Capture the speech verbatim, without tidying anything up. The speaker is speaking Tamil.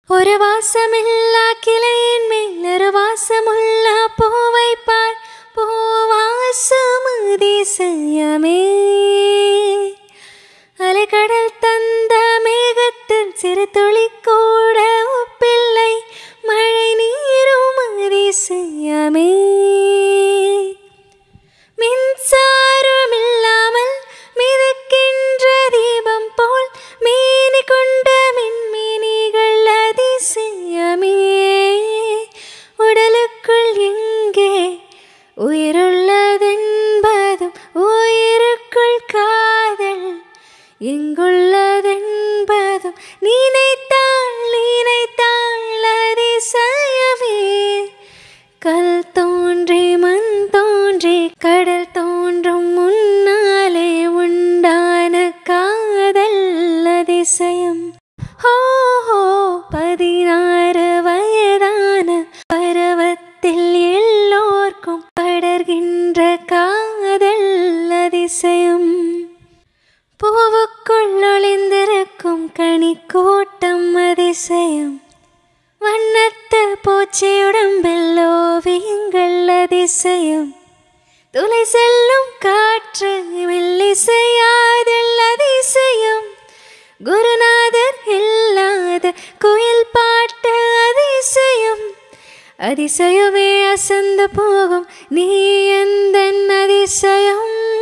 ஒரு வாசமில்லா கிளையின் மேல் ஒரு வாசமுள்ளா பூவை பார். பூவாசம் அதிசயமே. அலைக்கடல் தந்த மேகத்தில் சிறு துளி கூட உப்பில்லை. மழை நீரும் அதிசயமே. மின்சாரம் இல்லாமல் மிதக்கின்ற தீபம் போல் மீனி கொண்ட மின்மினிகள் அதிசயமே. உடலுக்குள் எங்கே உயிருள்ளதென்பதும் உயிருக்குள் காதல் எங்குள்ளதென்பதும் நினைத்தாள் நினைத்தாள் அதிசயமே. கல் தோன்றி மண் தோன்றி கடல் தோன்றும் முன்னாலே உண்டான காதல் அதிசயம். ஹோ ஹோ பதினாறு வயதான பருவத்தில் எல்லோர்க்கும் படர்கின்ற காதல் அதிசயம். பூவுக்குள் ஒளிந்திருக்கும் கனி கூட்டம் அதிசயம். வண்ணத்து பூச்சியுடம்பில் ஓவியங்கள் அதிசயம். துளை செல்லும் காற்று மெல்லிசையாதல் அதிசயம். குருநாதர் இல்லாத குயில் பாட்டு அதிசயம். அதிசயமே அசந்து போகும் நீ எந்தன் அதிசயம்.